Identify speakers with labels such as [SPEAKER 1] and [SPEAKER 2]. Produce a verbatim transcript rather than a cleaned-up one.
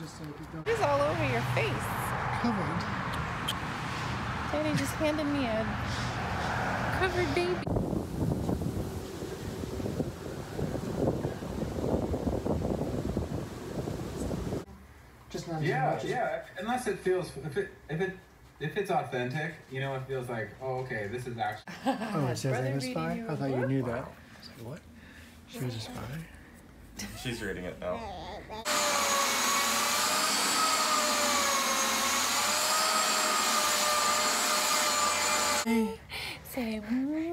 [SPEAKER 1] just so you don't.
[SPEAKER 2] It's all over your face.
[SPEAKER 1] Covered.
[SPEAKER 2] Daddy just handed me a covered baby.
[SPEAKER 1] Just not
[SPEAKER 3] Yeah,
[SPEAKER 1] as much.
[SPEAKER 3] yeah. Unless it feels, if it, if it, if it's authentic, you know, it feels like, oh, okay, this is actually.
[SPEAKER 1] Oh, it says
[SPEAKER 2] Brother
[SPEAKER 1] I'm a
[SPEAKER 2] reading
[SPEAKER 1] spy?
[SPEAKER 2] you
[SPEAKER 1] I
[SPEAKER 2] a
[SPEAKER 1] thought you
[SPEAKER 2] book?
[SPEAKER 1] knew that. I was like, what? She was a spy?
[SPEAKER 4] She's reading it now.
[SPEAKER 2] Say, mm.